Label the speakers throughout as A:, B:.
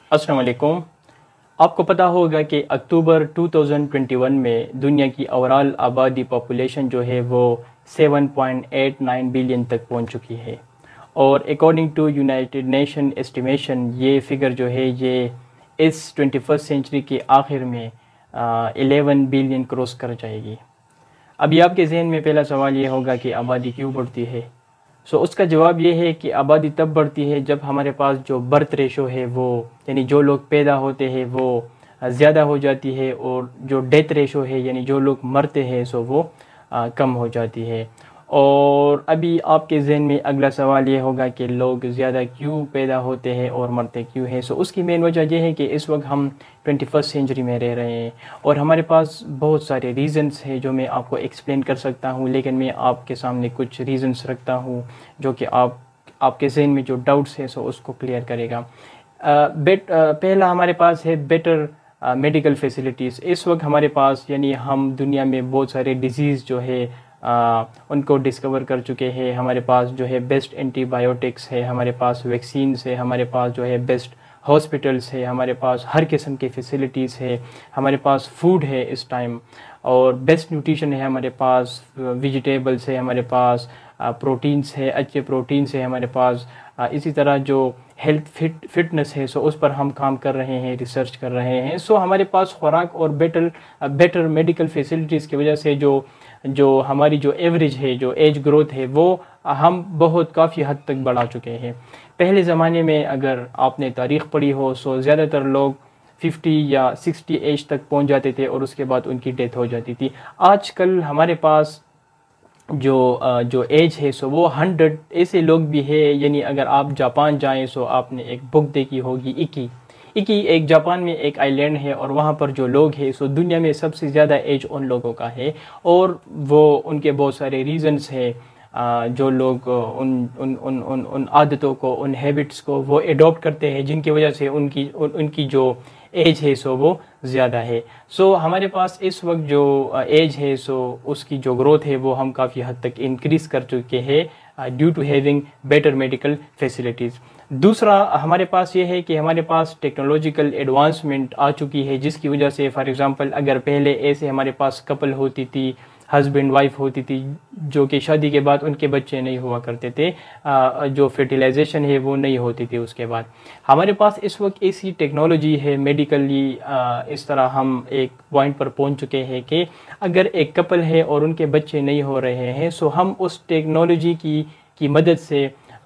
A: السلام علیکم۔ آپ کو پتہ ہوگا کہ اکتوبر 2021 میں دنیا کی اوورال آبادی پاپولیشن جو ہے وہ 7.89 بلین تک پہنچ چکی ہے، اور according to United Nation estimation یہ فگر جو ہے یہ اس 21st سینچری کے آخر میں 11 بلین کراس کر جائے گی۔ ابھی آپ کے ذہن میں پہلا سوال یہ ہوگا کہ آبادی کیوں بڑھتی ہے؟ اس کا جواب یہ ہے کہ آبادی تب بڑھتی ہے جب ہمارے پاس جو برتھ ریشو ہے وہ یعنی جو لوگ پیدا ہوتے ہیں وہ زیادہ ہو جاتی ہے، اور جو ڈیتھ ریشو ہے یعنی جو لوگ مرتے ہیں وہ کم ہو جاتی ہے۔ اور ابھی آپ کے ذہن میں اگلا سوال یہ ہوگا کہ لوگ زیادہ کیوں پیدا ہوتے ہیں اور مرتے کیوں ہیں؟ اس کی مین وجہ یہ ہے کہ اس وقت ہم 21st سینچری میں رہ رہے ہیں، اور ہمارے پاس بہت سارے ریزنز ہیں جو میں آپ کو ایکسپلین کر سکتا ہوں، لیکن میں آپ کے سامنے کچھ ریزنز رکھتا ہوں جو کہ آپ کے ذہن میں جو ڈاؤٹس ہیں اس کو کلیئر کرے گا۔ پہلا ہمارے پاس ہے بیٹر میڈیکل فیسلٹیز۔ اس وقت ہمارے پاس یعنی ہم دنیا میں بہت سارے ڈیزیز جو ہے ان کو ڈسکور کر چکے ہیں۔ ہمارے پاس جو ہے بیسٹ اینٹی بایوٹکس ہے، ہمارے پاس ویکسینز ہے، ہمارے پاس جو ہے بیسٹ ہاسپٹلس ہے، ہمارے پاس ہر قسم کے فیسلٹیز ہے، ہمارے پاس فوڈ ہے اس ٹائم، اور بیسٹ نیوٹریشن ہے، ہمارے پاس ویجیٹیبلس ہے، ہمارے پاس پروٹینس ہے، اچھے پروٹینس ہے ہمارے پاس۔ اسی طرح جو ہیلتھ فٹنس ہے اس پر ہم کام کر رہے ہیں، ریسرچ کر رہے ہیں۔ ہمارے پاس خوراک اور بیٹر میڈیکل فیسلٹیز کی وجہ سے جو ہماری جو ایوریج ہے، جو ایج گروتھ ہے، وہ ہم بہت کافی حد تک بڑھا چکے ہیں۔ پہلے زمانے میں اگر آپ نے تاریخ پڑھی ہو زیادہ تر لوگ 50 یا 60 ایج تک پہنچ جاتے تھے اور اس کے بعد ان کی ڈیتھ ہو جاتی تھی۔ آج کل ہمارے پاس جو ایج ہے وہ 100 ایسے لوگ بھی ہے، یعنی اگر آپ جاپان جائیں آپ نے ایک بک دیکھی ہوگی ایکی ایک جاپان میں ایک آئی لینڈ ہے، اور وہاں پر جو لوگ ہیں دنیا میں سب سے زیادہ ایج ان لوگوں کا ہے، اور وہ ان کے بہت سارے ریزنز ہیں۔ جو لوگ ان عادتوں کو، ان ہیبٹس کو وہ ایڈاپٹ کرتے ہیں جن کی وجہ سے ان کی جو ایج ہے وہ زیادہ ہے۔ ہمارے پاس اس وقت جو ایج ہے اس کی جو گروتھ ہے وہ ہم کافی حد تک انکریز کر چکے ہیں due to having better medical facilities. دوسرا ہمارے پاس یہ ہے کہ ہمارے پاس ٹیکنالوجیکل ایڈوانسمنٹ آ چکی ہے، جس کی وجہ سے فار ایگزامپل اگر پہلے ایسے ہمارے پاس کپل ہوتی تھی، ہسبینڈ وائف ہوتی تھی، جو کہ شادی کے بعد ان کے بچے نہیں ہوا کرتے تھے، جو فرٹیلائزیشن ہے وہ نہیں ہوتی تھی اس کے بعد۔ ہمارے پاس اس وقت ایسی ٹیکنالوجی ہے میڈیکلی، اس طرح ہم ایک پوائنٹ پر پہنچ چکے ہیں کہ اگر ایک کپل ہے اور ان کے بچے نہیں ہو رہے ہیں ہم اس ٹیکنالوجی کی مدد سے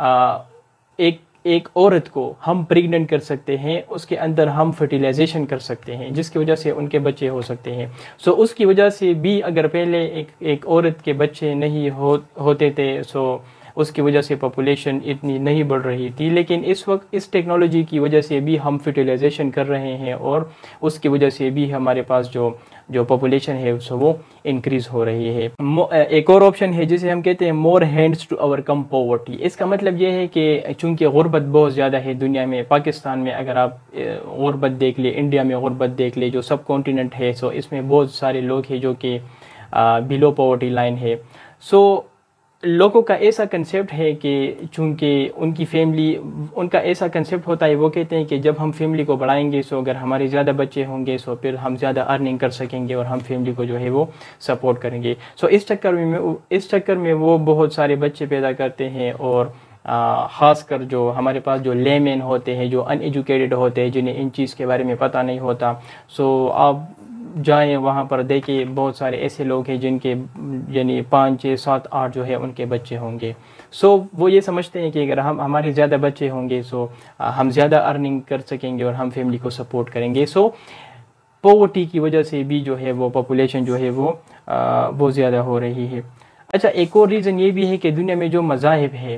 A: ایک عورت کو ہم پریگننٹ کر سکتے ہیں، اس کے اندر ہم فرٹیلائزیشن کر سکتے ہیں، جس کی وجہ سے ان کے بچے ہو سکتے ہیں۔ اس کی وجہ سے بھی اگر پہلے ایک عورت کے بچے نہیں ہوتے تھے اس کی وجہ سے پاپولیشن اتنی نہیں بڑھ رہی تھی، لیکن اس وقت اس ٹیکنالوجی کی وجہ سے بھی ہم فرٹیلائزیشن کر رہے ہیں، اور اس کی وجہ سے بھی ہمارے پاس جو پاپولیشن ہے وہ انکریز ہو رہی ہے۔ ایک اور آپشن ہے جسے ہم کہتے ہیں more hands to overcome poverty. اس کا مطلب یہ ہے کہ چونکہ غربت بہت زیادہ ہے دنیا میں، پاکستان میں اگر آپ غربت دیکھ لیں، انڈیا میں غربت دیکھ لیں، جو سب کانٹیننٹ ہے اس میں بہت سارے لوگ ہیں جو کہ بلو پاورٹی لائن ہے۔ لوگوں کا ایسا کنسیپٹ ہے کہ چونکہ ان کی فیملی، ان کا ایسا کنسیپٹ ہوتا ہے، وہ کہتے ہیں کہ جب ہم فیملی کو بڑھائیں گے اگر ہمارے زیادہ بچے ہوں گے پھر ہم زیادہ ارننگ کر سکیں گے اور ہم فیملی کو جو ہے وہ سپورٹ کریں گے۔ اس چکر میں وہ بہت سارے بچے پیدا کرتے ہیں، اور خاص کر جو ہمارے پاس جو لے مین ہوتے ہیں، جو ان ایجوکیٹڈ ہوتے ہیں، جنہیں ان چیز کے بارے میں پتہ نہیں ہوتا، آپ جائیں وہاں پر دیکھیں بہت سارے ایسے لوگ ہیں جن کے یعنی 5 6 7 8 جو ہے ان کے بچے ہوں گے۔ وہ یہ سمجھتے ہیں کہ اگر ہمارے زیادہ بچے ہوں گے ہم زیادہ ارننگ کر سکیں گے اور ہم فیملی کو سپورٹ کریں گے۔ پاورٹی کی وجہ سے بھی جو ہے وہ پاپولیشن جو ہے وہ زیادہ ہو رہی ہے۔ اچھا، ایک اور ریزن یہ بھی ہے کہ دنیا میں جو مذاہب ہے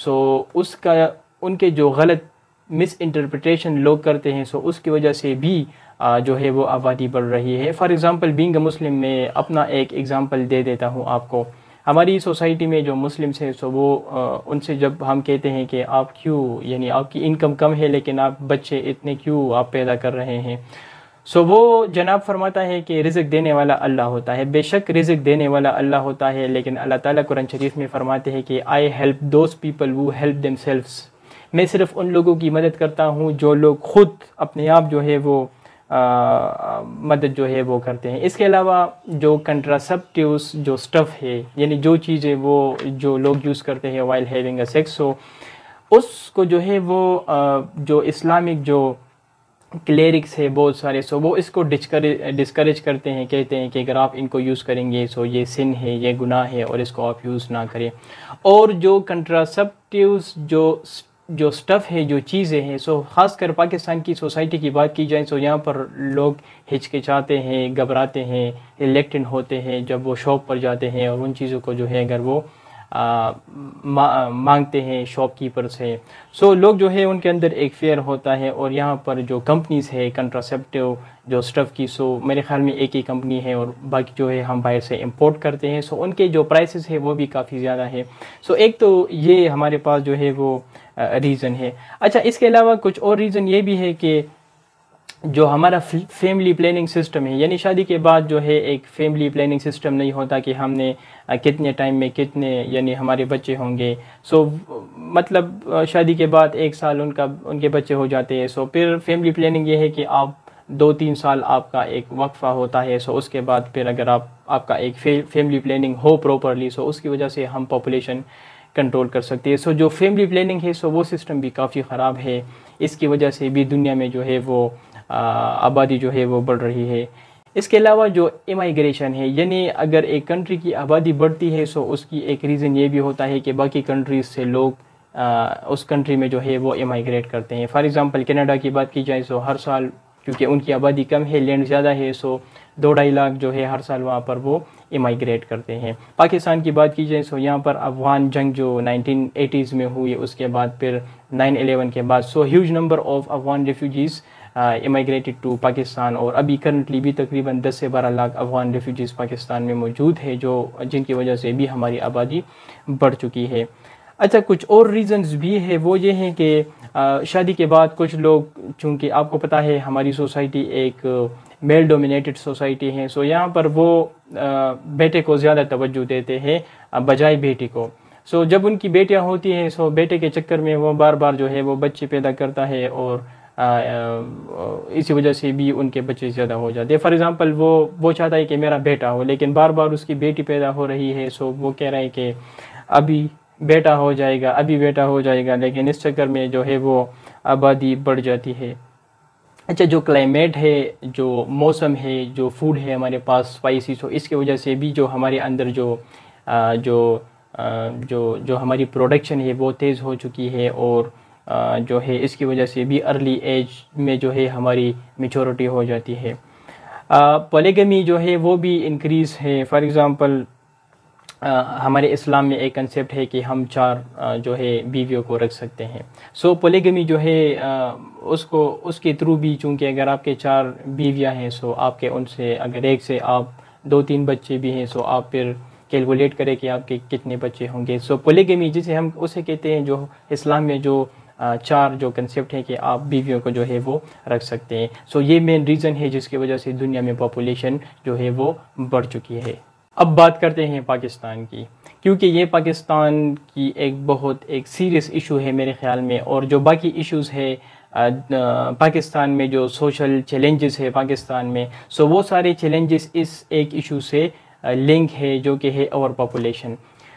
A: ان کے جو غلط مس انٹرپریٹیشن لوگ کرتے ہیں اس کی وجہ سے بھی جو ہے وہ آبادی بڑھ رہی ہے۔ For example being a Muslim, میں اپنا ایک ایگزامپل دے دیتا ہوں آپ کو۔ ہماری سوسائٹی میں جو مسلمس ہیں وہ ان سے جب ہم کہتے ہیں کہ آپ کیوں، یعنی آپ کی انکم کم ہے لیکن آپ بچے اتنے کیوں آپ پیدا کر رہے ہیں، وہ جناب فرماتا ہے کہ رزق دینے والا اللہ ہوتا ہے۔ بے شک رزق دینے والا اللہ ہوتا ہے، لیکن اللہ تعالیٰ قرآن شریف میں فرماتے ہیں کہ I help those people who help themselves۔ میں صرف ان لوگوں کی مدد کرتا ہوں جو لوگ خود اپنے آپ جو ہے وہ مدد جو ہے وہ کرتے ہیں. اس کے علاوہ جو کنٹراسپٹیوز جو سٹف ہے یعنی جو چیزیں وہ جو لوگ یوز کرتے ہیں وائل ہیونگ اے سیکس، ہو اس کو جو ہے وہ جو اسلامک جو کلیرکس ہے بہت سارے سو وہ اس کو ڈسکریج کرتے ہیں، کہتے ہیں کہ اگر آپ ان کو یوز کریں گے سو یہ سن ہے، یہ گناہ ہے اور اس کو آپ یوز نہ کریں. اور جو کنٹراسپٹیوز جو سٹف ہے، جو چیزیں ہیں، سو خاص کر پاکستان کی سوسائٹی کی بات کی جائے سو یہاں پر لوگ ہچکچاتے ہیں، گھبراتے ہیں، ریلیکٹنٹ ہوتے ہیں جب وہ شاپ پر جاتے ہیں اور ان چیزوں کو جو ہے اگر وہ مانگتے ہیں شاپ کیپر سے. سو لوگ جو ہے ان کے اندر ایک فیئر ہوتا ہے. اور یہاں پر جو کمپنیز ہے کنٹراسپٹیو جو سٹف کی، سو میرے خیال میں ایک ہی کمپنی ہے اور باقی جو ہے ہم باہر سے امپورٹ کرتے ہیں. سو ان کے جو پرائسز ہے وہ بھی کافی زیادہ ہے. سو ایک تو یہ ہمارے پاس جو ہے وہ ریزن ہے. اچھا، اس کے علاوہ کچھ اور ریزن یہ بھی ہے کہ جو ہمارا فیملی پلاننگ سسٹم ہے، یعنی شادی کے بعد جو ہے ایک فیملی پلاننگ سسٹم نہیں ہوتا کہ ہم نے کتنے ٹائم میں کتنے یعنی ہمارے بچے ہوں گے. سو مطلب شادی کے بعد 1 سال ان کے بچے ہو جاتے ہیں. سو پھر فیملی پلاننگ یہ ہے کہ آپ 2-3 سال آپ کا ایک وقفہ ہوتا ہے. سو اس کے بعد پھر اگر آپ کا ایک فیملی پلاننگ ہو پراپرلی، سو اس کی وجہ سے ہم پاپولیشن کنٹرول کر سکتے ہیں. سو جو فیملی پلاننگ ہے سو وہ سسٹم بھی کافی خراب ہے. اس کی وجہ سے بھی دنیا میں جو ہے وہ آبادی جو ہے وہ بڑھ رہی ہے. اس کے علاوہ جو ایمائیگریشن ہے، یعنی اگر ایک کنٹری کی آبادی بڑھتی ہے سو اس کی ایک ریزن یہ بھی ہوتا ہے کہ باقی کنٹریز سے لوگ اس کنٹری میں جو ہے وہ ایمائیگریٹ کرتے ہیں. فار ایگزامپل کینیڈا کی بات کی جائے سو ہر سال کیونکہ ان کی آبادی کم ہے، لینڈ زیادہ ہے، سو 2-2.5 لاکھ جو ہے ہر سال وہاں پر وہ ایمائیگریٹ کرتے ہیں. پاکستان کی بات کی جائے سو یہاں پر افغان جنگ جو 1980s میں ہوئی، اس کے بعد پھر 9/11 کے بعد so huge number of Afghan refugees immigrated to Pakistan. اور ابھی کرنٹلی بھی تقریباً 10 سے 12 لاکھ افغان ریفیوجیز پاکستان میں موجود ہے جن کی وجہ سے بھی ہماری آبادی بڑھ چکی ہے. اچھا، کچھ اور ریزنز بھی ہے، وہ یہ ہیں کہ شادی کے بعد کچھ لوگ، چونکہ آپ کو پتہ ہے ہماری سوسائٹی ایک میل ڈومینیٹڈ سوسائٹی ہے، سو یہاں پر وہ بیٹے کو زیادہ توجہ دیتے ہیں بجائے بیٹی کو. سو جب ان کی بیٹیاں ہوتی ہیں سو بیٹے کے چکر میں وہ بار بار جو ہے وہ بچے پیدا کرتا ہے اور اسی وجہ سے بھی ان کے بچے زیادہ ہو جاتے ہیں. فار ایگزامپل وہ چاہتا ہے کہ میرا بیٹا ہو، لیکن بار بار اس کی بیٹی پیدا ہو رہی ہے. سو وہ کہہ رہا ہے کہ ابھی بیٹا ہو جائے گا، لیکن اس چکر میں جو ہے وہ آبادی بڑھ جاتی ہے. اچھا، جو کلائمیٹ ہے، جو موسم ہے، جو فوڈ ہے ہمارے پاس اسپائسی، سو اس کی وجہ سے بھی جو ہمارے اندر جو ہماری پروڈکشن ہے وہ تیز ہو چکی ہے. اور جو ہے اس کی وجہ سے بھی ارلی ایج میں جو ہے ہماری میچورٹی ہو جاتی ہے. پولیگمی جو ہے وہ بھی انکریز ہے. فار ایگزامپل ہمارے اسلام میں ایک کنسیپٹ ہے کہ ہم 4 جو ہے بیویوں کو رکھ سکتے ہیں. سو پولیگمی جو ہے اس کے تھرو بھی، چونکہ اگر آپ کے 4 بیویاں ہیں سو آپ کے ان سے اگر ایک سے آپ 2-3 بچے بھی ہیں سو آپ پھر کیلکولیٹ کریں کہ آپ کے کتنے بچے ہوں گے. سو پولیگمی جسے ہم اسے کہتے ہیں، جو اسلام میں جو 4 جو کنسیپٹ ہے کہ آپ بیویوں کو جو ہے وہ رکھ سکتے ہیں. سو یہ مین ریزن ہے جس کی وجہ سے دنیا میں پاپولیشن جو ہے وہ بڑھ چکی ہے. اب بات کرتے ہیں پاکستان کی، کیونکہ یہ پاکستان کی بہت سیریس ایشو ہے میرے خیال میں. اور جو باقی ایشوز ہے پاکستان میں، جو سوشل چیلنجز ہے پاکستان میں، سو وہ سارے چیلنجز اس ایک ایشو سے لنک ہے جو کہ ہے اوور پاپولیشن.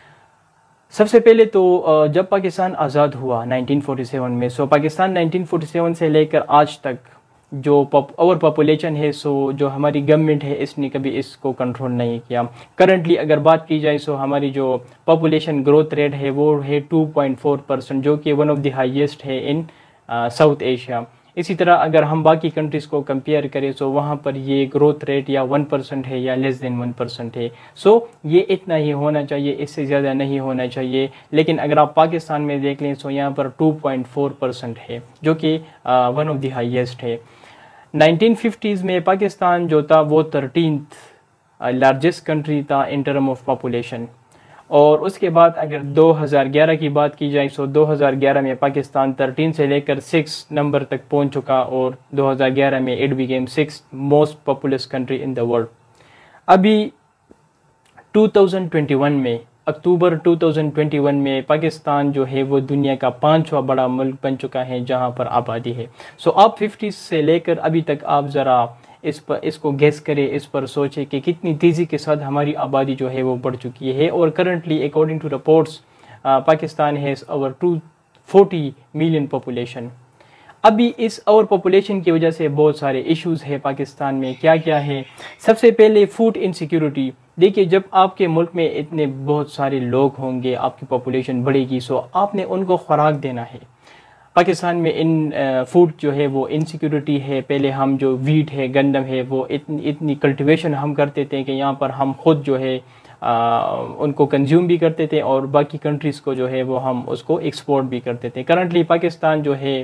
A: سب سے پہلے تو جب پاکستان آزاد ہوا 1947 میں، سو پاکستان 1947 سے لے کر آج تک جو اوور پاپولیشن ہے سو جو ہماری گورنمنٹ ہے اس نے کبھی اس کو کنٹرول نہیں کیا. کرنٹلی اگر بات کی جائے سو ہماری جو پاپولیشن گروتھ ریٹ ہے وہ ہے 2.4%، جو کہ ون آف دی ہائیسٹ ہے ان ساؤتھ ایشیا. اسی طرح اگر ہم باقی کنٹریز کو کمپیئر کریں سو وہاں پر یہ گروتھ ریٹ یا 1% ہے یا لیس دین 1% ہے. سو یہ اتنا ہی ہونا چاہیے، اس سے زیادہ نہیں ہونا چاہیے. لیکن اگر آپ پاکستان میں دیکھ لیں سو یہاں پر 2.4% ہے، جو کہ ون آف دی ہائیسٹ ہے. 1950s میں پاکستان جو تھا وہ 13th لارجسٹ کنٹری تھا ان ٹرم آف پاپولیشن. اور اس کے بعد اگر 2011 کی بات کی جائے سو 2011 میں پاکستان 13 سے لے کر 6 نمبر تک پہنچ چکا، اور 2011 میں it became 6th most populous country in the world. ابھی 2021 میں اکتوبر 2021 میں پاکستان جو ہے وہ دنیا کا 5واں بڑا ملک بن چکا ہے جہاں پر آبادی ہے. سو آپ 50 سے لے کر ابھی تک آپ ذرا اس کو گیس کریں, اس پر سوچیں کہ کتنی تیزی کے ساتھ ہماری آبادی جو ہے وہ بڑھ چکی ہے. اور currently according to reports Pakistan has over 240 million population. ابھی اس اوور پاپولیشن کی وجہ سے بہت سارے ایشوز ہیں پاکستان میں. کیا ہے؟ سب سے پہلے فوڈ انسیکیورٹی. دیکھیے جب آپ کے ملک میں اتنے بہت سارے لوگ ہوں گے, آپ کی پاپولیشن بڑھے گی, سو آپ نے ان کو خوراک دینا ہے. پاکستان میں فوڈ جو ہے وہ انسیکیورٹی ہے. پہلے ہم جو ویٹ ہے, گندم ہے, وہ اتنی کلٹیویشن ہم کرتے تھے کہ یہاں پر ہم خود جو ہے ان کو کنزیوم بھی کرتے تھے اور باقی کنٹریز کو جو ہے وہ ہم اس کو ایکسپورٹ بھی کرتے تھے. کرنٹلی پاکستان جو ہے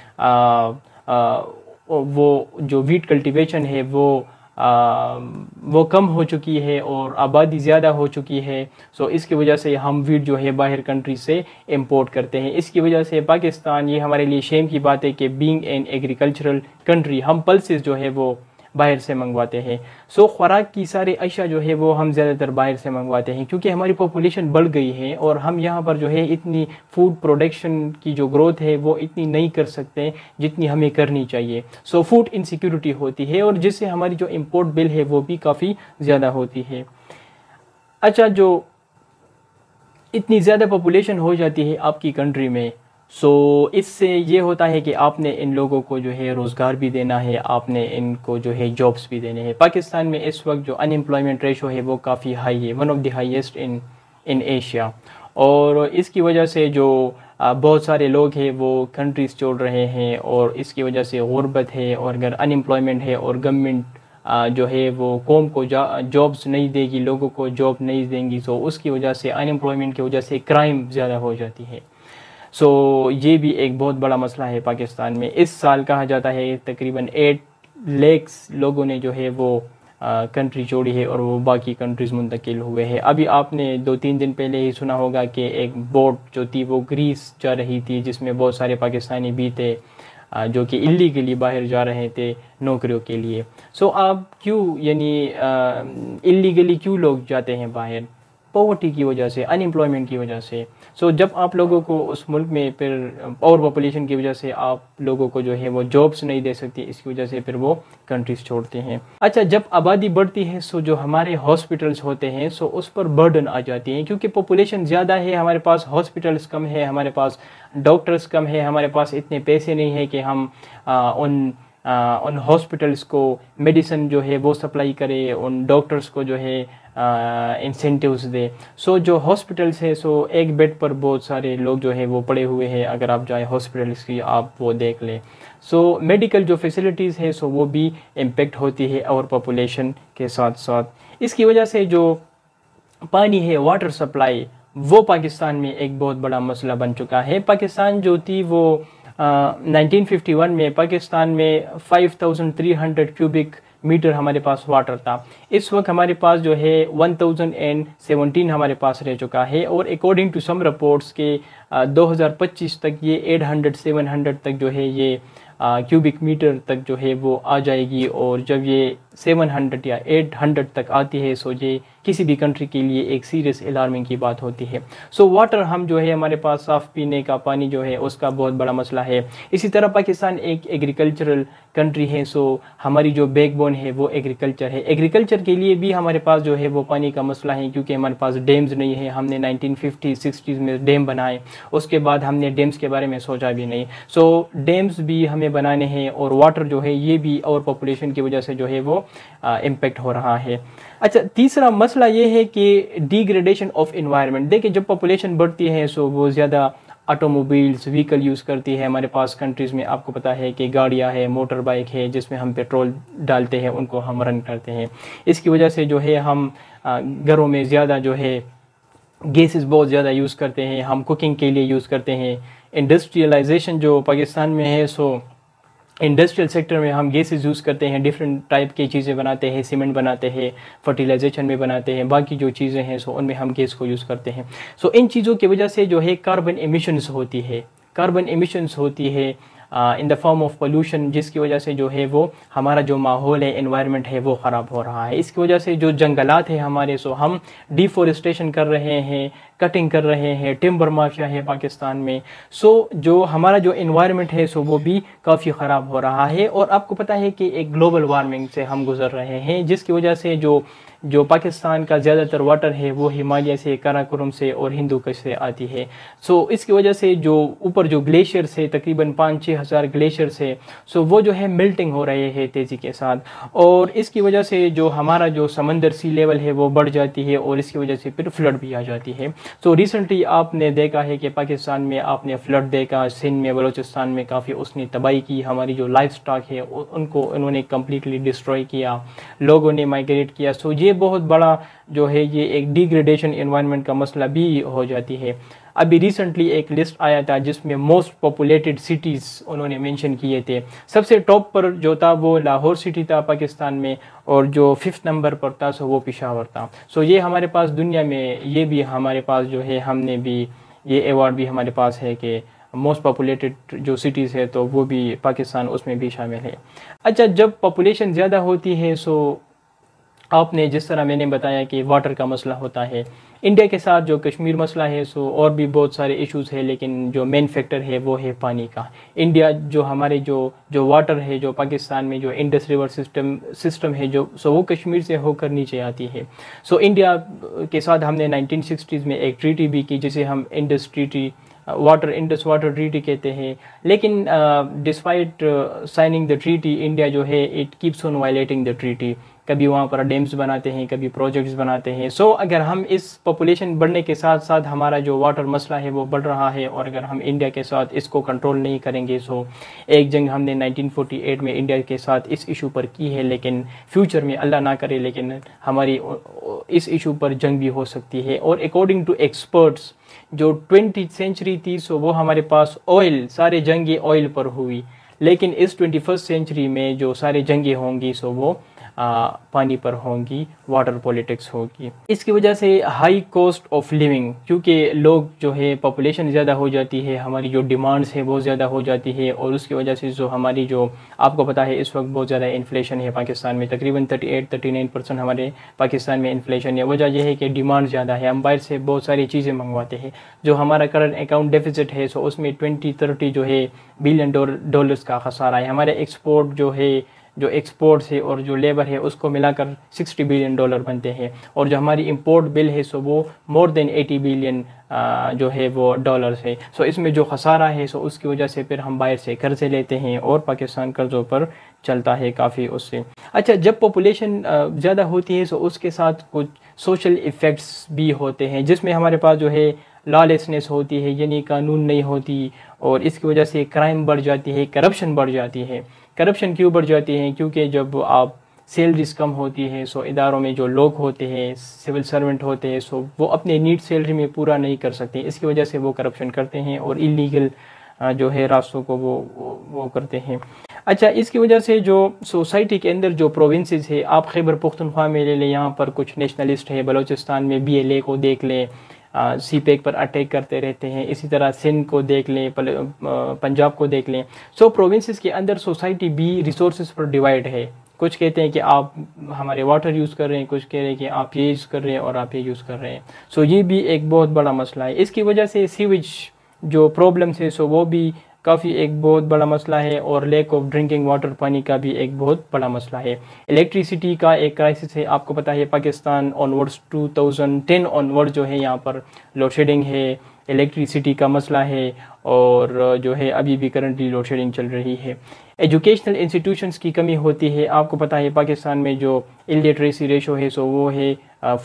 A: وہ جو ویٹ کلٹیویشن ہے وہ کم ہو چکی ہے اور آبادی زیادہ ہو چکی ہے. سو اس کی وجہ سے ہم ویٹ جو ہے باہر کنٹری سے امپورٹ کرتے ہیں. اس کی وجہ سے پاکستان, یہ ہمارے لیے شیم کی بات ہے کہ بینگ این ایگریکلچرل کنٹری, ہم پلسز جو ہے وہ باہر سے منگواتے ہیں. سو خوراک کی سارے اشیاء جو ہے وہ ہم زیادہ تر باہر سے منگواتے ہیں کیونکہ ہماری پاپولیشن بڑھ گئی ہے اور ہم یہاں پر جو ہے اتنی فوڈ پروڈکشن کی جو گروتھ ہے وہ اتنی نہیں کر سکتے جتنی ہمیں کرنی چاہیے. سو فوڈ انسیکیورٹی ہوتی ہے اور جس سے ہماری جو امپورٹ بل ہے وہ بھی کافی زیادہ ہوتی ہے. اچھا, جو اتنی زیادہ پاپولیشن ہو جاتی ہے آپ کی کنٹری میں, سو اس سے یہ ہوتا ہے کہ آپ نے ان لوگوں کو جو ہے روزگار بھی دینا ہے, آپ نے ان کو جو ہے جابس بھی دینے ہیں. پاکستان میں اس وقت جو ان امپلائمنٹ ریشو ہے وہ کافی ہائی ہے, one of the highest in Asia. اور اس کی وجہ سے جو بہت سارے لوگ ہیں وہ کنٹریز چھوڑ رہے ہیں اور اس کی وجہ سے غربت ہے. اور اگر ان امپلائمنٹ ہے اور گورنمنٹ جو ہے وہ قوم کو جابس نہیں دے گی, لوگوں کو جاب نہیں دیں گی, سو اس کی وجہ سے ان امپلائمنٹ کی وجہ سے کرائم زیادہ ہو جاتی ہے. سو یہ بھی ایک بہت بڑا مسئلہ ہے پاکستان میں. اس سال کہا جاتا ہے تقریباً 8 لاکھ لوگوں نے جو ہے وہ کنٹری چھوڑی ہے اور وہ باقی کنٹریز منتقل ہوئے ہیں. ابھی آپ نے 2-3 دن پہلے ہی سنا ہوگا کہ ایک بوٹ جو تھی وہ گریس جا رہی تھی جس میں بہت سارے پاکستانی بھی تھے جو کہ اللیگلی باہر جا رہے تھے نوکریوں کے لیے. سو آپ کیوں یعنی اللیگلی کیوں لوگ جاتے ہیں باہر؟ پاورٹی کی وجہ سے, ان امپلائمنٹ کی وجہ سے. سو جب آپ لوگوں کو اس ملک میں پھر اوور پاپولیشن کی وجہ سے آپ لوگوں کو جو ہے وہ جابس نہیں دے سکتی, اس کی وجہ سے پھر وہ کنٹریز چھوڑتے ہیں. اچھا, جب آبادی بڑھتی ہے سو جو ہمارے ہاسپٹلس ہوتے ہیں سو اس پر برڈن آ جاتی ہیں کیونکہ پاپولیشن زیادہ ہے, ہمارے پاس ہاسپٹلس کم ہے, ہمارے پاس ڈاکٹرز کم ہے, ہمارے پاس اتنے پیسے نہیں ہیں کہ ہم ان ہاسپٹلس کو میڈیسن جو ہے وہ سپلائی کرے, ان ڈاکٹرز کو جو ہے انسینٹیوز دے. سو جو ہاسپٹلس ہے سو ایک بیڈ پر بہت سارے لوگ جو ہے وہ پڑے ہوئے ہیں. اگر آپ جائیں ہاسپٹلس کی آپ وہ دیکھ لیں. سو میڈیکل جو فیسلٹیز ہے سو وہ بھی امپیکٹ ہوتی ہے اوور پاپولیشن کے ساتھ ساتھ. اس کی وجہ سے جو پانی ہے, واٹر سپلائی, وہ پاکستان میں ایک بہت بڑا مسئلہ بن چکا ہے. پاکستان جو تھی وہ 1951 میں پاکستان میں 5300 کیوبک میٹر ہمارے پاس واٹر تھا. اس وقت ہمارے پاس جو ہے 1017 ہمارے پاس رہ چکا ہے اور اکارڈنگ ٹو سم رپورٹس کے 2025 تک یہ 800-700 تک جو ہے یہ کیوبک میٹر تک جو ہے وہ آ جائے گی. اور جب یہ 700 یا 800 تک آتی ہے سو یہ کسی بھی کنٹری کے لیے ایک سیریس الارمنگ کی بات ہوتی ہے. سو واٹر ہم جو ہے ہمارے پاس صاف پینے کا پانی جو ہے اس کا بہت بڑا مسئلہ ہے. اسی طرح پاکستان ایک ایگریکلچرل کنٹری ہے, سو ہماری جو بیک بون ہے وہ ایگریکلچر ہے. ایگریکلچر کے لیے بھی ہمارے پاس جو ہے وہ پانی کا مسئلہ ہے کیونکہ ہمارے پاس ڈیمز نہیں ہے. ہم نے 1950-60s میں ڈیم بنائے, اس کے بعد ہم نے ڈیمز کے بارے میں سوچا بھی نہیں. سو ڈیمز بھی ہمیں بنانے ہیں اور واٹر جو ہے یہ بھی اور پاپولیشن کی وجہ سے جو ہے وہ امپیکٹ ہو رہا ہے. اچھا, تیسرا مسئلہ یہ ہے کہ ڈیگریڈیشن آف انوائرمنٹ. دیکھیں جب پاپولیشن بڑھتی ہے سو وہ زیادہ آٹو موبائلس وہیکل یوز کرتی ہے. ہمارے پاس کنٹریز میں آپ کو پتہ ہے کہ گاڑیاں ہے, موٹر بائک ہے جس میں ہم پیٹرول ڈالتے ہیں, ان کو ہم رن کرتے ہیں. اس کی وجہ سے جو ہے ہم گھروں میں زیادہ جو ہے گیسز بہت زیادہ یوز کرتے ہیں, ہم کوکنگ کے لیے یوز کرتے ہیں. انڈسٹریلائزیشن جو پاکستان میں ہے سو انڈسٹریل سیکٹر میں ہم گیسز یوز کرتے ہیں, ڈیفرنٹ ٹائپ کی چیزیں بناتے ہیں, سیمنٹ بناتے ہیں, فرٹیلائزیشن میں بناتے ہیں, باقی جو چیزیں ہیں سو ان میں ہم گیس کو یوز کرتے ہیں. سو ان چیزوں کی وجہ سے جو ہے کاربن ایمیشنز ہوتی ہے in the form of pollution, جس کی وجہ سے جو ہے وہ ہمارا جو ماحول ہے، انوائرمنٹ ہے، وہ خراب ہو رہا ہے۔ اس کی وجہ سے جو جنگلات ہیں ہمارے، سو ہم ڈیفورسٹیشن کر رہے ہیں، کٹنگ کر رہے ہیں، ٹمبر مافیا ہے پاکستان میں، سو جو ہمارا جو انوائرمنٹ ہے سو وہ بھی کافی خراب ہو رہا ہے۔ اور آپ کو پتہ ہے کہ ایک گلوبل وارمنگ سے ہم گزر رہے ہیں، جس کی وجہ سے جو پاکستان کا زیادہ تر واٹر ہے وہ ہمالیہ سے، کراکرم سے اور ہندو کش سے آتی ہے۔ سو اس کی وجہ سے جو اوپر جو گلیشیئرس ہے، تقریباً 5-6 ہزار گلیشیئرس ہے، سو وہ جو ہے ملٹنگ ہو رہے ہیں تیزی کے ساتھ، اور اس کی وجہ سے جو ہمارا جو سمندر سی لیول ہے وہ بڑھ جاتی ہے، اور اس کی وجہ سے پھر فلڈ بھی آ جاتی ہے۔ سو ریسنٹلی آپ نے دیکھا ہے کہ پاکستان میں آپ نے فلڈ دیکھا، سندھ میں، بلوچستان میں کافی اس نے تباہی کی، ہماری جو لائف سٹاک ہے ان کو انہوں نے کمپلیٹلی ڈسٹروائے کیا، لوگوں نے مائگریٹ کیا۔ سو یہ بہت بڑا جو ہے یہ ایک ڈیگریڈیشن انوائرمنٹ کا مسئلہ بھی ہو جاتی ہے۔ ابھی ریسنٹلی ایک لسٹ آیا تھا جس میں موسٹ پاپولیٹڈ سٹیز انہوں نے مینشن کیے تھے، سب سے ٹاپ پر جو تھا وہ لاہور سٹی تھا پاکستان میں، اور جو 5th نمبر پر تھا سو وہ پشاور تھا۔ سو یہ ہمارے پاس دنیا میں یہ بھی ہمارے پاس جو ہے ہم نے بھی یہ ایوارڈ بھی ہمارے پاس ہے کہ موسٹ پاپولیٹڈ جو سٹیز ہے تو وہ بھی پاکستان اس میں بھی شامل ہے۔ اچھا، جب پاپولیشن زیادہ ہوتی ہے سو آپ نے جس طرح میں نے بتایا کہ واٹر کا مسئلہ ہوتا ہے، انڈیا کے ساتھ جو کشمیر مسئلہ ہے سو اور بھی بہت سارے ایشوز ہیں، لیکن جو مین فیکٹر ہے وہ ہے پانی کا۔ انڈیا جو ہمارے جو واٹر ہے، جو پاکستان میں جو انڈس ریور سسٹم ہے جو سو وہ کشمیر سے ہو کر نیچے آتی ہے۔ سو انڈیا کے ساتھ ہم نے 1960s میں ایک ٹریٹی بھی کی جسے ہم انڈس واٹر ٹریٹی کہتے ہیں، لیکن despite signing the treaty, India جو ہے it keeps on violating the treaty, کبھی وہاں پر ڈیمز بناتے ہیں، کبھی پروجیکٹس بناتے ہیں۔ سو اگر ہم اس پاپولیشن بڑھنے کے ساتھ ساتھ ہمارا جو واٹر مسئلہ ہے وہ بڑھ رہا ہے، اور اگر ہم انڈیا کے ساتھ اس کو کنٹرول نہیں کریں گے، سو ایک جنگ ہم نے 1948 میں انڈیا کے ساتھ اس ایشو پر کی ہے، لیکن فیوچر میں اللہ نہ کرے لیکن ہماری اس ایشو پر جنگ بھی ہو سکتی ہے۔ اور اکارڈنگ ٹو ایکسپرٹس جو 20th سینچری تھی سو وہ ہمارے پاس آئل، سارے جنگیں آئل پر ہوئی، لیکن اس 21st سینچری میں جو سارے جنگیں ہوں گی سو وہ پانی پر ہوں گی، واٹر پولیٹکس ہوگی۔ اس کی وجہ سے ہائی کاسٹ آف لیونگ، کیونکہ لوگ جو ہے پاپولیشن زیادہ ہو جاتی ہے، ہماری جو ڈیمانڈس ہے وہ زیادہ ہو جاتی ہے، اور اس کی وجہ سے جو ہماری جو آپ کو پتہ ہے اس وقت بہت زیادہ انفلیشن ہے پاکستان میں، تقریباً 38-39% ہمارے پاکستان میں انفلیشن ہے۔ وجہ یہ ہے کہ ڈیمانڈ زیادہ ہے، ہم باہر سے بہت ساری چیزیں منگواتے ہیں، جو ہمارا کرنٹ اکاؤنٹ ڈیفیسٹ ہے سو اس میں 20-30 جو ہے بلین ڈالرز کا خسارہ ہے۔ ہمارے ایکسپورٹ جو ایکسپورٹس ہے اور جو لیبر ہے اس کو ملا کر $60 بلین بنتے ہیں، اور جو ہماری امپورٹ بل ہے سو وہ مور دین $80 بلین جو ہے وہ ڈالرز ہے۔ سو اس میں جو خسارہ ہے سو اس کی وجہ سے پھر ہم باہر سے قرضے لیتے ہیں، اور پاکستان قرضوں پر چلتا ہے کافی اس سے۔ اچھا، جب پاپولیشن زیادہ ہوتی ہے سو اس کے ساتھ کچھ سوشل ایفیکٹس بھی ہوتے ہیں، جس میں ہمارے پاس جو ہے لالیسنس ہوتی ہے، یعنی قانون نہیں ہوتی، اور اس کی وجہ سے کرائم بڑھ جاتی ہے، کرپشن بڑھ جاتی ہے۔ کرپشن کیوں بڑھ جاتی ہے؟ کیونکہ جب آپ سیلریز کم ہوتی ہے سو اداروں میں جو لوگ ہوتے ہیں، سول سرونٹ ہوتے ہیں، سو وہ اپنے نیڈ سیلری میں پورا نہیں کر سکتے، اس کی وجہ سے وہ کرپشن کرتے ہیں اور انلیگل جو ہے راستوں کو وہ کرتے ہیں۔ اچھا، اس کی وجہ سے جو سوسائٹی کے اندر جو پروونسز ہے، آپ خیبر پختونخوا میں لے لیں، یہاں پر کچھ نیشنلسٹ ہے، بلوچستان میں BLA کو دیکھ لیں، سی پیک پر اٹیک کرتے رہتے ہیں، اسی طرح سندھ کو دیکھ لیں، پنجاب کو دیکھ لیں۔ سو پروونسز کے اندر سوسائٹی بھی ریسورسز پر ڈیوائڈ ہے، کچھ کہتے ہیں کہ آپ ہمارے واٹر یوز کر رہے ہیں، کچھ کہہ رہے ہیں کہ آپ یہ یوز کر رہے ہیں اور آپ یہ یوز کر رہے ہیں۔ سو یہ بھی ایک بہت بڑا مسئلہ ہے۔ اس کی وجہ سے سیویج جو پرابلمس ہے سو وہ بھی کافی ایک بہت بڑا مسئلہ ہے، اور لیک آف ڈرنکنگ واٹر، پانی کا بھی ایک بہت بڑا مسئلہ ہے۔ الیکٹریسٹی کا ایک کرائسس ہے، آپ کو پتہ ہے پاکستان آنورڈس 2010 آنورڈ جو ہے یہاں پر لوڈ شیڈنگ ہے، الیکٹریسٹی کا مسئلہ ہے، اور جو ہے ابھی بھی کرنٹلی لوڈ شیڈنگ چل رہی ہے۔ ایجوکیشنل انسٹیٹیوشنز کی کمی ہوتی ہے، آپ کو پتہ ہے پاکستان میں جو الٹریسی ریشو ہے سو وہ ہے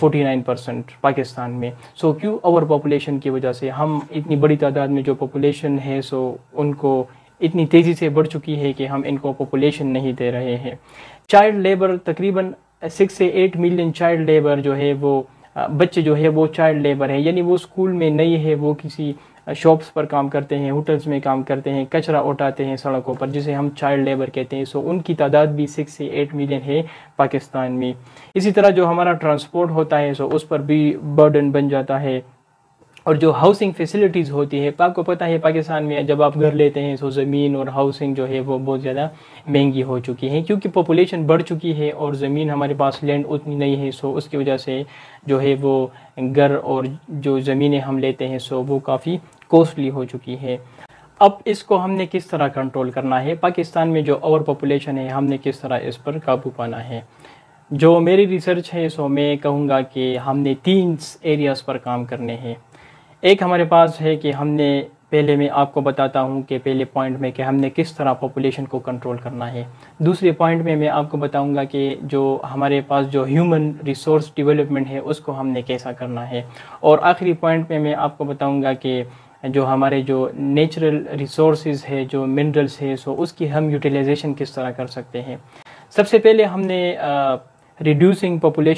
A: 49% پاکستان میں۔ سو کیوں؟ اوور پاپولیشن کی وجہ سے ہم اتنی بڑی تعداد میں جو پاپولیشن ہے سو ان کو اتنی تیزی سے بڑھ چکی ہے کہ ہم ان کو پاپولیشن نہیں دے رہے ہیں۔ چائلڈ لیبر تقریباً 6 سے 8 ملین چائلڈ لیبر جو ہے وہ بچے جو ہے وہ چائلڈ لیبر ہے، یعنی وہ اسکول میں نہیں ہے، وہ کسی شاپس پر کام کرتے ہیں، ہوٹلز میں کام کرتے ہیں، کچرا اٹھاتے ہیں سڑکوں پر، جسے ہم چائلڈ لیبر کہتے ہیں۔ سو ان کی تعداد بھی 6 سے 8 ملین ہے پاکستان میں۔ اسی طرح جو ہمارا ٹرانسپورٹ ہوتا ہے سو اس پر بھی برڈن بن جاتا ہے، اور جو ہاؤسنگ فیسلٹیز ہوتی ہے، آپ کو پتہ ہے پاکستان میں جب آپ گھر لیتے ہیں تو زمین اور ہاؤسنگ جو ہے وہ بہت زیادہ مہنگی ہو چکی ہے، کیونکہ پاپولیشن بڑھ چکی ہے اور زمین ہمارے پاس لینڈ اتنی نہیں ہے، سو اس کی وجہ سے جو ہے وہ گھر اور جو زمینیں ہم لیتے ہیں سو وہ کافی کوسٹلی ہو چکی ہے۔ اب اس کو ہم نے کس طرح کنٹرول کرنا ہے؟ پاکستان میں جو اوور پاپولیشن ہے ہم نے کس طرح اس پر قابو پانا ہے؟ جو میری ریسرچ ہے سو میں کہوں گا کہ ہم نے 3 ایریاز پر کام کرنے ہیں۔ ایک ہمارے پاس ہے کہ ہم نے پہلے میں آپ کو بتاتا ہوں کہ پہلے پوائنٹ میں کہ ہم نے کس طرح پاپولیشن کو کنٹرول کرنا ہے۔ دوسرے پوائنٹ میں آپ کو بتاؤں گا کہ جو ہمارے پاس جو ہیومن ریسورس ڈیولپمنٹ ہے اس کو ہم نے کیسا کرنا ہے، اور آخری پوائنٹ میں آپ کو بتاؤں گا کہ جو ہمارے جو نیچرل ریسورسز ہے، جو منرلس ہے، سو اس کی ہم یوٹیلائزیشن کس طرح کر سکتے ہیں۔ سب سے پہلے ہم نے ریڈیوسنگ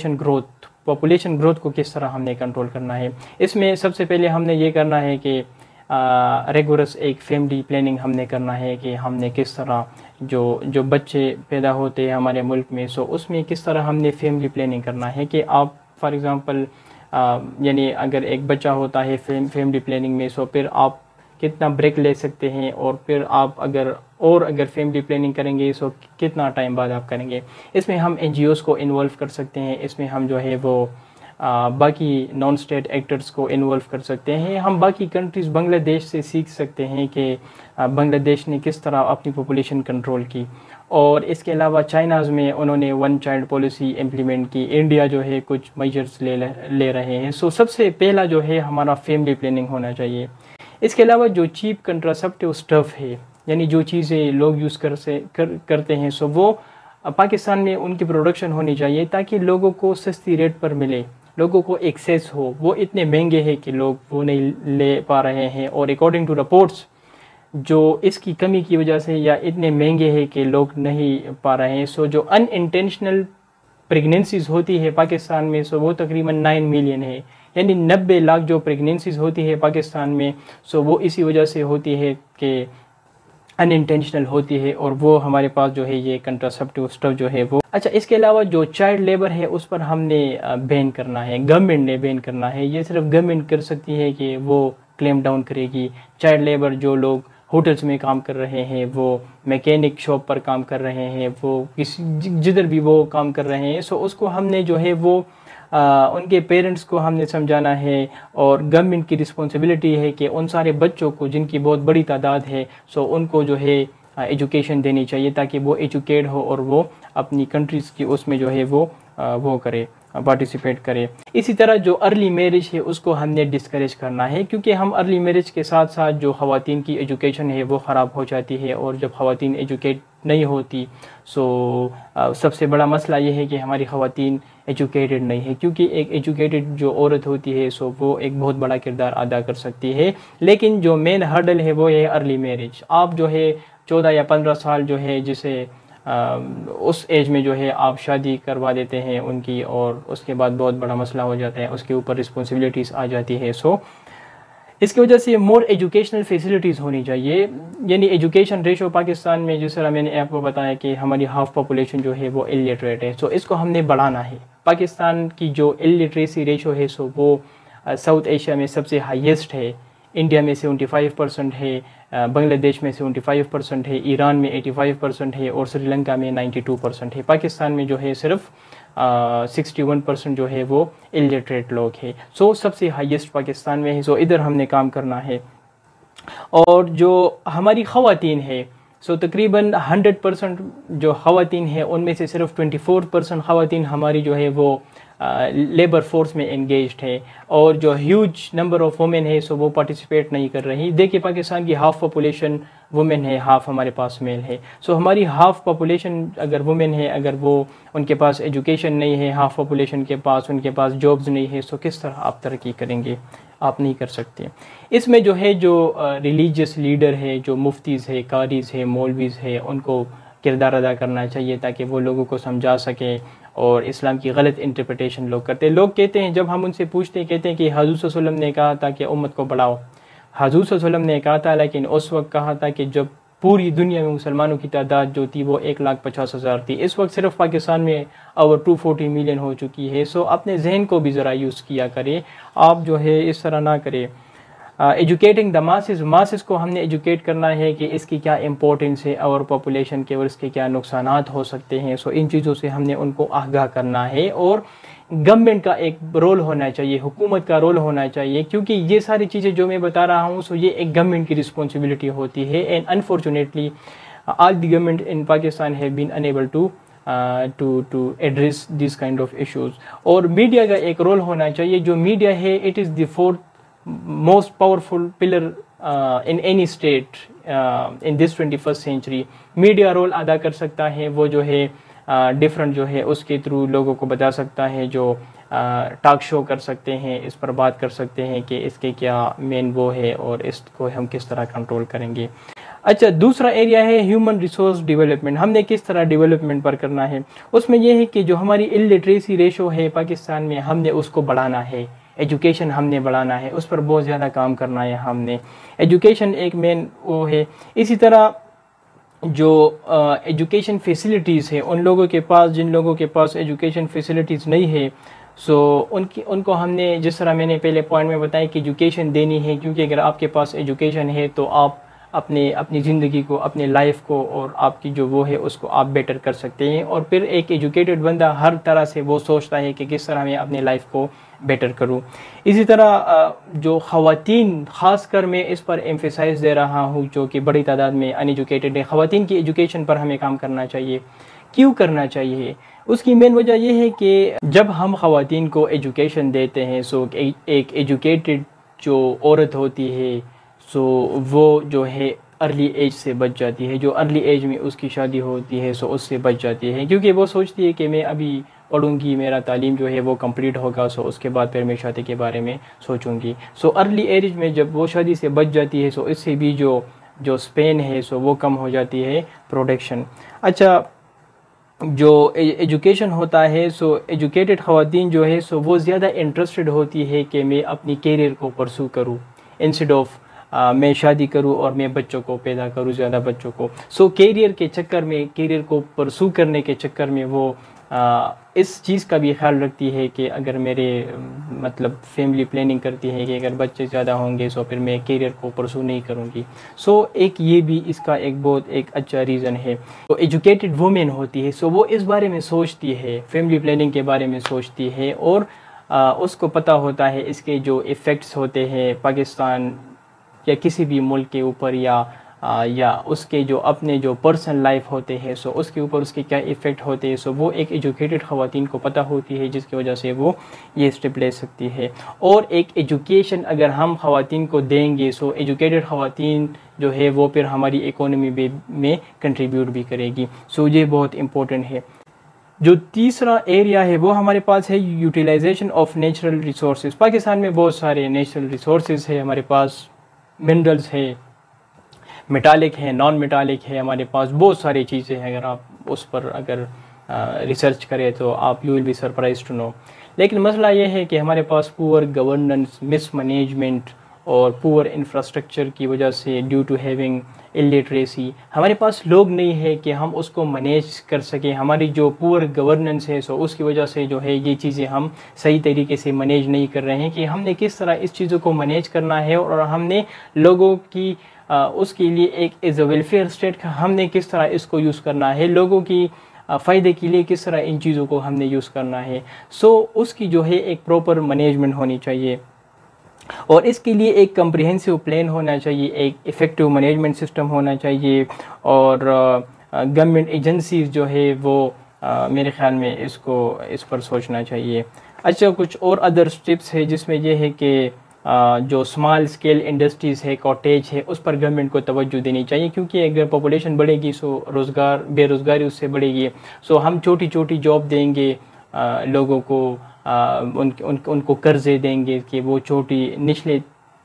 A: پاپولیشن گروتھ کو کس طرح ہم نے کنٹرول کرنا ہے۔ اس میں سب سے پہلے ہم نے یہ کرنا ہے کہ ریگورس ایک فیملی پلاننگ ہم نے کرنا ہے کہ ہم نے کس طرح جو بچے پیدا ہوتے ہیں ہمارے ملک میں، سو اس میں کس طرح ہم نے فیملی پلاننگ کرنا ہے کہ آپ فار ایگزامپل یعنی اگر ایک بچہ ہوتا ہے فیملی پلاننگ میں، سو پھر آپ کتنا بریک لے سکتے ہیں، اور پھر آپ اگر فیملی پلاننگ کریں گے سو کتنا ٹائم بعد آپ کریں گے۔ اس میں ہم این جی اوز کو انوالو کر سکتے ہیں، اس میں ہم جو ہے وہ باقی نان اسٹیٹ ایکٹرز کو انوالو کر سکتے ہیں۔ ہم باقی کنٹریز بنگلہ دیش سے سیکھ سکتے ہیں کہ بنگلہ دیش نے کس طرح اپنی پاپولیشن کنٹرول کی، اور اس کے علاوہ چائناز میں انہوں نے 1 چائلڈ پالیسی امپلیمنٹ کی، انڈیا جو ہے کچھ میجرز لے رہے ہیں۔ سو سب سے پہلا جو ہے ہمارا فیملی پلاننگ ہونا چاہیے۔ اس کے علاوہ جو چیپ کنٹراسیپٹیو اسٹف ہے، یعنی جو چیزیں لوگ یوز کرتے ہیں، سو وہ پاکستان میں ان کی پروڈکشن ہونی چاہیے تاکہ لوگوں کو سستی ریٹ پر ملے، لوگوں کو ایکسیس ہو۔ وہ اتنے مہنگے ہیں کہ لوگ وہ نہیں لے پا رہے ہیں، اور اکارڈنگ ٹو رپورٹس جو اس کی کمی کی وجہ سے یا اتنے مہنگے ہیں کہ لوگ نہیں پا رہے ہیں۔ سو جو ان انٹینشنل پریگننسیز ہوتی ہے پاکستان میں، سو وہ تقریباً 9 ملین ہے، یعنی 90 لاکھ جو پریگننسیز ہوتی ہے پاکستان میں، سو وہ اسی وجہ سے ہوتی ہے کہ ان انٹینشنل ہوتی ہے، اور وہ ہمارے پاس جو ہے یہ کنٹراسیپٹیو اسٹف جو ہے وہ۔ اچھا، اس کے علاوہ جو چائلڈ لیبر ہے اس پر ہم نے بین کرنا ہے، گورنمنٹ نے بین کرنا ہے۔ یہ صرف گورنمنٹ کر سکتی ہے کہ وہ کلیم ڈاؤن کرے گی۔ چائلڈ لیبر جو لوگ ہوٹلز میں کام کر رہے ہیں، وہ میکینک شاپ پر کام کر رہے ہیں، وہ جدھر بھی وہ کام کر رہے ہیں، سو اس کو ہم نے جو ہے وہ ان کے پیرنٹس کو ہم نے سمجھانا ہے، اور گورنمنٹ کی رسپانسبلٹی ہے کہ ان سارے بچوں کو جن کی بہت بڑی تعداد ہے، سو ان کو جو ہے ایجوکیشن دینی چاہیے تاکہ وہ ایجوکیٹ ہو اور وہ اپنی کنٹریز کی اس میں جو ہے وہ کرے، پارٹیسپیٹ کرے۔ اسی طرح جو ارلی میرج ہے اس کو ہم نے ڈسکریج کرنا ہے، کیونکہ ہم ارلی میرج کے ساتھ ساتھ جو خواتین کی ایجوکیشن ہے وہ خراب ہو جاتی ہے، اور جب خواتین ایجوکیٹ نہیں ہوتی سو سب سے بڑا مسئلہ یہ ہے کہ ہماری خواتین ایجوکیٹڈ نہیں ہے، کیونکہ ایک ایجوکیٹڈ جو عورت ہوتی ہے سو وہ ایک بہت بڑا کردار ادا کر سکتی ہے، لیکن جو مین ہرڈل ہے وہ ہے ارلی میرج۔ آپ جو ہے 14 یا 15 سال جو ہے جسے اس ایج میں جو ہے آپ شادی کروا دیتے ہیں ان کی، اور اس کے بعد بہت بڑا مسئلہ ہو جاتا ہے، اس کے اوپر رسپانسبلٹیز آ جاتی ہے۔ سو اس کی وجہ سے مور ایجوکیشنل فیسلٹیز ہونی چاہیے، یعنی ایجوکیشن ریشو پاکستان میں جس طرح میں نے آپ کو بتایا کہ ہماری ہاف پاپولیشن جو ہے وہ الٹریٹ ہے، سو اس کو ہم نے بڑھانا ہے۔ پاکستان کی جو الٹریسی ریشو ہے سو وہ ساؤتھ ایشیا میں سب سے ہائیسٹ ہے، انڈیا میں 75% ہے، بنگلہ دیش میں 75% ہے، ایران میں 85% ہے، اور سری لنکا میں 92% ہے۔ پاکستان میں جو ہے صرف 61% جو ہے وہ الٹریٹ لوگ ہیں، سو سب سے ہائیسٹ پاکستان میں ہے، سو ادھر ہم نے کام کرنا ہے۔ اور جو ہماری خواتین ہے سو تقریباً 100% جو خواتین ہیں ان میں سے صرف 24% خواتین ہماری جو ہے وہ لیبر فورس میں انگیجڈ ہے، اور جو ہیوج نمبر آف وومن ہے سو وہ پارٹیسپیٹ نہیں کر رہی۔ دیکھیے پاکستان کی ہاف پاپولیشن وومن ہے، ہاف ہمارے پاس میل ہے، سو ہماری ہاف پاپولیشن اگر وومن ہے، اگر وہ ان کے پاس ایجوکیشن نہیں ہے، ہاف پاپولیشن کے پاس ان کے پاس جابز نہیں ہے، سو کس طرح آپ ترقی کریں گے؟ آپ نہیں کر سکتے۔ اس میں جو ہے جو ریلیجیس لیڈر ہے، جو مفتیز ہے، قاریز ہے، مولویز ہے، ان کو کردار ادا کرنا چاہیے تاکہ وہ لوگوں کو سمجھا سکیں، اور اسلام کی غلط انٹرپریٹیشن لوگ کرتے ہیں۔ لوگ کہتے ہیں، جب ہم ان سے پوچھتے ہیں، کہتے ہیں کہ حضور صلی اللہ علیہ وسلم نے کہا تھا کہ امت کو بڑھاؤ، حضور صلی اللہ علیہ وسلم نے کہا تھا، لیکن اس وقت کہا تھا کہ جب پوری دنیا میں مسلمانوں کی تعداد جو تھی وہ 1,50,000 تھی، اس وقت صرف پاکستان میں اوور 240 ملین ہو چکی ہے. سو اپنے ذہن کو بھی ذرا یوز کیا کرے، آپ جو ہے اس طرح نہ کرے. ایجوکیٹنگ دا ماسز کو ہم نے ایجوکیٹ کرنا ہے کہ اس کی کیا امپورٹنس ہے اور پاپولیشن کے اور اس کے کیا نقصانات ہو سکتے ہیں. سو ان چیزوں سے ہم نے ان کو آگاہ کرنا ہے. اور گورنمنٹ کا ایک رول ہونا چاہیے، حکومت کا رول ہونا چاہیے، کیونکہ یہ ساری چیزیں جو میں بتا رہا ہوں سو یہ ایک گورنمنٹ کی رسپانسبلٹی ہوتی ہے. And unfortunately all the government in Pakistan have been unable to address these kind of issues. اور میڈیا کا ایک رول ہونا چاہیے. جو میڈیا ہے it is the fourth most powerful pillar in any state in this 21st century. Media role ادا کر سکتا ہے، وہ جو ہے ڈفرنٹ جو ہے اس کے تھرو لوگوں کو بتا سکتا ہے، جو ٹاک شو کر سکتے ہیں، اس پر بات کر سکتے ہیں کہ اس کے کیا مین وہ ہے اور اس کو ہم کس طرح کنٹرول کریں گے. اچھا، دوسرا ایریا ہے ہیومن ریسورس ڈیولپمنٹ. ہم نے کس طرح ڈیولپمنٹ پر کرنا ہے. اس میں یہ ہے کہ جو ہماری الٹریسی ریشو ہے پاکستان میں ہم نے اس کو بڑھانا ہے. ایجوکیشن ہم نے بڑھانا ہے، اس پر بہت زیادہ کام کرنا ہے ہم نے. ایجوکیشن ایک مین وہ ہے. اسی طرح جو ایجوکیشن فیسلٹیز ہے ان لوگوں کے پاس جن لوگوں کے پاس ایجوکیشن فیسلٹیز نہیں ہے سو ان کو ہم نے جس طرح میں نے پہلے پوائنٹ میں بتایا کہ ایجوکیشن دینی ہے، کیونکہ اگر آپ کے پاس ایجوکیشن ہے تو آپ اپنی زندگی کو، اپنے لائف کو اور آپ کی جو وہ ہے اس کو آپ بیٹر کر سکتے ہیں. اور پھر ایک ایجوکیٹڈ بندہ ہر طرح سے وہ سوچتا ہے کہ کس طرح میں اپنے لائف کو بیٹر کروں. اسی طرح جو خواتین، خاص کر میں اس پر ایمفیسائز دے رہا ہوں جو کہ بڑی تعداد میں ان ایجوکیٹڈ ہیں، خواتین کی ایجوکیشن پر ہمیں کام کرنا چاہیے. کیوں کرنا چاہیے؟ اس کی مین وجہ یہ ہے کہ جب ہم خواتین کو ایجوکیشن دیتے ہیں سو ایک ایجوکیٹڈ جو عورت ہوتی ہے سو وہ جو ہے ارلی ایج سے بچ جاتی ہے. جو ارلی ایج میں اس کی شادی ہوتی ہے سو اس سے بچ جاتی ہے، کیونکہ وہ سوچتی ہے کہ میں ابھی پڑھوں گی، میرا تعلیم جو ہے وہ کمپلیٹ ہوگا سو اس کے بعد پھر میں شادی کے بارے میں سوچوں گی. سو ارلی ایج میں جب وہ شادی سے بچ جاتی ہے سو اس سے بھی جو اسپین ہے سو وہ کم ہو جاتی ہے پروڈکشن. اچھا، جو ایجوکیشن ہوتا ہے سو ایجوکیٹڈ خواتین جو ہے سو وہ زیادہ انٹرسٹڈ ہوتی ہے کہ میں اپنی کیریئر کو پرسو کروں انسٹیڈ آف میں شادی کروں اور میں بچوں کو پیدا کروں، زیادہ بچوں کو. سو کیریئر کے چکر میں، کیریئر کو پرسو کرنے کے چکر میں وہ اس چیز کا بھی خیال رکھتی ہے کہ اگر میرے مطلب فیملی پلاننگ کرتی ہے کہ اگر بچے زیادہ ہوں گے سو پھر میں کیریئر کو پرسو نہیں کروں گی. سو ایک یہ بھی اس کا ایک بہت ایک اچھا ریزن ہے. تو ایجوکیٹڈ وومن ہوتی ہے سو وہ اس بارے میں سوچتی ہے، فیملی پلاننگ کے بارے میں سوچتی ہے اور اس کو پتہ ہوتا ہے اس کے جو ایفیکٹس ہوتے ہیں پاکستان یا کسی بھی ملک کے اوپر یا اس کے جو اپنے جو پرسنل لائف ہوتے ہیں سو اس کے اوپر اس کے کیا ایفیکٹ ہوتے ہیں. سو وہ ایک ایجوکیٹڈ خواتین کو پتہ ہوتی ہے جس کی وجہ سے وہ یہ اسٹیپ لے سکتی ہے. اور ایک ایجوکیشن اگر ہم خواتین کو دیں گے سو ایجوکیٹڈ خواتین جو ہے وہ پھر ہماری اکانومی میں کنٹریبیوٹ بھی کرے گی. سو یہ بہت امپورٹنٹ ہے. جو تیسرا ایریا ہے وہ ہمارے پاس ہے utilization of natural resources. Pakistan میں بہت سارے نیچرل ریسورسز ہے، ہمارے پاس منرلز ہے، میٹالک ہے، نان میٹالک ہے، ہمارے پاس بہت ساری چیزیں ہیں. اگر آپ اس پر اگر ریسرچ کریں تو آپ you will be surprise to know. لیکن مسئلہ یہ ہے کہ ہمارے پاس پور گورننس، مس مینجمنٹ اور پور انفراسٹرکچر کی وجہ سے ڈیو ٹو ہیونگ الٹریسی ہمارے پاس لوگ نہیں ہے کہ ہم اس کو مینیج کر سکیں. ہماری جو پور گورننس ہے سو اس کی وجہ سے جو ہے یہ چیزیں ہم صحیح طریقے سے مینیج نہیں کر رہے ہیں کہ ہم نے کس طرح اس چیزوں کو مینیج کرنا ہے اور ہم نے لوگوں کی اس کے لیے ایک ایز اے ویلفیئر اسٹیٹ ہم نے کس طرح اس کو یوز کرنا ہے، لوگوں کی فائدے کے لیے کس طرح ان چیزوں کو ہم نے یوز کرنا ہے. سو اس کی جو ہے ایک پراپر مینجمنٹ ہونی چاہیے اور اس کے لیے ایک کمپریہنسو پلان ہونا چاہیے، ایک ایفیکٹو مینجمنٹ سسٹم ہونا چاہیے اور گورنمنٹ ایجنسیز جو ہے وہ میرے خیال میں اس پر سوچنا چاہیے. اچھا، کچھ اور ادر اسٹیپس ہے جس میں یہ ہے کہ جو اسمال اسکیل انڈسٹریز ہے، کاٹیج ہے، اس پر گورنمنٹ کو توجہ دینی چاہیے کیونکہ اگر پاپولیشن بڑھے گی سو بے روزگاری اس سے بڑھے گی. سو ہم چھوٹی چھوٹی جاب دیں گے لوگوں کو، ان کو قرضے دیں گے کہ وہ چھوٹی نچلے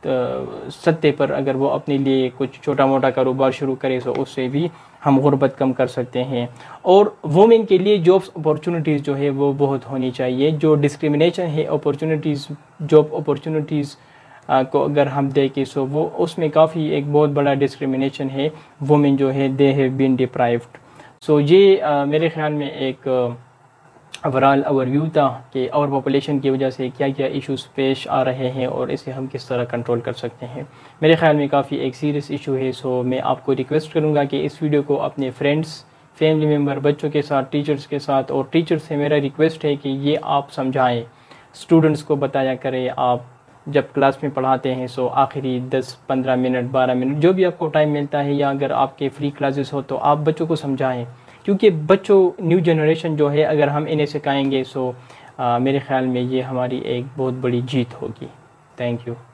A: سطح پر اگر وہ اپنے لیے کچھ چھوٹا موٹا کاروبار شروع کرے سو اس سے بھی ہم غربت کم کر سکتے ہیں. اور وومن کے لیے جابس اپورچونیٹیز جو ہے وہ بہت ہونی چاہیے. جو ڈسکریمنیشن ہے اپورچونیٹیز، جاب اپورچونیٹیز کو اگر ہم دیکھیں سو وہ اس میں کافی ایک بہت بڑا ڈسکریمنیشن ہے. وومن جو ہے دے ہیو بین ڈپرائیوڈ. سو یہ میرے خیال میں ایک اوورال اوور ویو تھا کہ اوور پاپولیشن کی وجہ سے کیا کیا ایشوز پیش آ رہے ہیں اور اسے ہم کس طرح کنٹرول کر سکتے ہیں. میرے خیال میں کافی ایک سیریس ایشو ہے. سو میں آپ کو ریکویسٹ کروں گا کہ اس ویڈیو کو اپنے فرینڈس، فیملی ممبر، بچوں کے ساتھ، ٹیچرز کے ساتھ، اور ٹیچر سے میرا ریکویسٹ ہے کہ یہ آپ سمجھائیں، اسٹوڈنٹس کو بتایا کریں. آپ جب کلاس میں پڑھاتے ہیں سو آخری 10-15 منٹ 12 منٹ جو بھی آپ کو ٹائم ملتا ہے، یا اگر آپ کے فری کلاسز ہو تو آپ بچوں کو سمجھائیں، کیونکہ بچوں نیو جنریشن جو ہے اگر ہم انہیں سکھائیں گے سو میرے خیال میں یہ ہماری ایک بہت بڑی جیت ہوگی. Thank you.